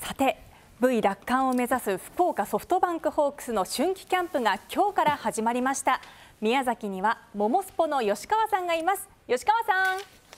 さて V 奪還を目指す福岡ソフトバンクホークスの春季キャンプが今日から始まりました。宮崎にはモモスポの吉川さんがいます。吉川さん。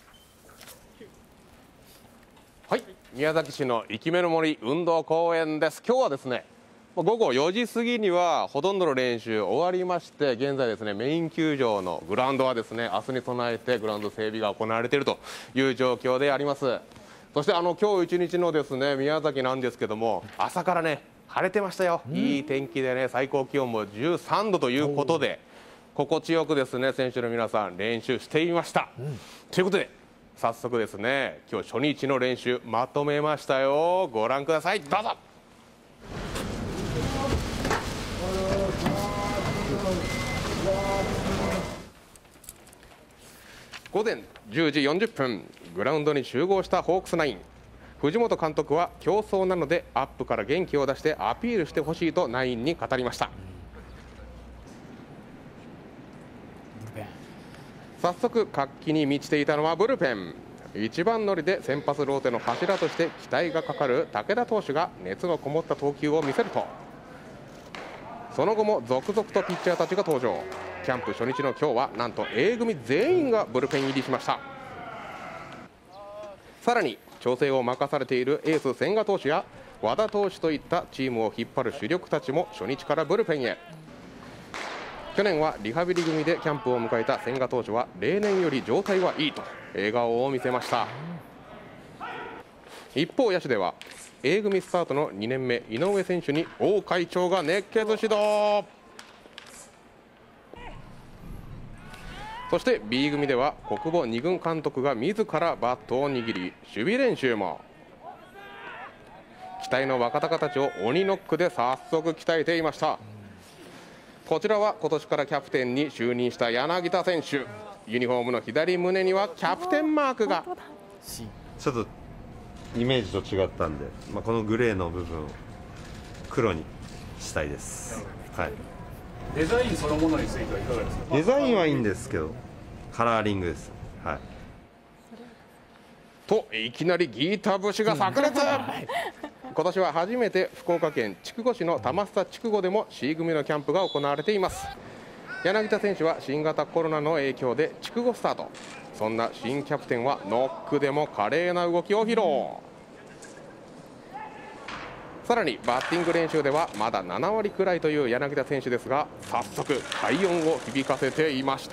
はい、宮崎市の生き目の森運動公園です。今日はですね、午後4時過ぎにはほとんどの練習終わりまして、現在ですね、メイン球場のグラウンドはですね、明日に備えてグラウンド整備が行われているという状況であります。そして今日一日のですね、宮崎なんですけども、朝からね、晴れてましたよ。いい天気でね、最高気温も13度ということで、心地よくですね、選手の皆さん練習していました。ということで、早速ですね、今日初日の練習まとめましたよ。ご覧ください。どうぞ。午前10時40分、グラウンドに集合したホークスナイン。藤本監督は競争なのでアップから元気を出してアピールしてほしいとナインに語りました。早速活気に満ちていたのはブルペン。一番乗りで先発ローテの柱として期待がかかる武田投手が熱のこもった投球を見せると、その後も続々とピッチャーたちが登場。キャンプ初日の今日はなんと A 組全員がブルペン入りしました。さらに調整を任されているエース千賀投手や和田投手といったチームを引っ張る主力たちも初日からブルペンへ。去年はリハビリ組でキャンプを迎えた千賀投手は例年より状態はいいと笑顔を見せました。一方野手では A 組スタートの2年目井上選手に王会長が熱血指導。そして B 組では小久保2軍監督が自らバットを握り守備練習も。期待の若隆たちを鬼ノックで早速鍛えていました。こちらは今年からキャプテンに就任した柳田選手。ユニフォームの左胸にはキャプテンマークが。 ちょっとイメージと違ったんで、このグレーの部分を黒にしたいです。はい、 デザインそのものについてはいかがですか？ デザインはいいんですけどカラーリングです。はい、 といきなりギータ節が炸裂。今年は初めて福岡県筑後市の玉須筑後でも C 組のキャンプが行われています。柳田選手は新型コロナの影響で筑後スタート。そんな新キャプテンはノックでも華麗な動きを披露。さらにバッティング練習ではまだ7割くらいという柳田選手ですが、早速快音を響かせていました。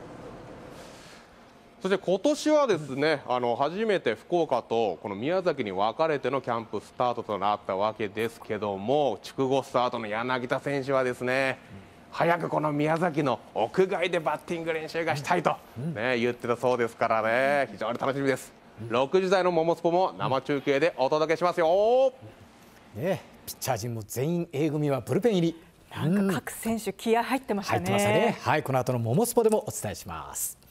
そして今年はですね、初めて福岡とこの宮崎に分かれてのキャンプスタートとなったわけですけども、筑後スタートの柳田選手はですね、早くこの宮崎の屋外でバッティング練習がしたいと、言ってたそうですからね、非常に楽しみです。6時台のモモスポも生中継でお届けしますよ。 ピッチャー陣も全員 A 組はブルペン入り。 なんか各選手気合入ってましたね。 入ってましたね。はい、この後のモモスポでもお伝えします。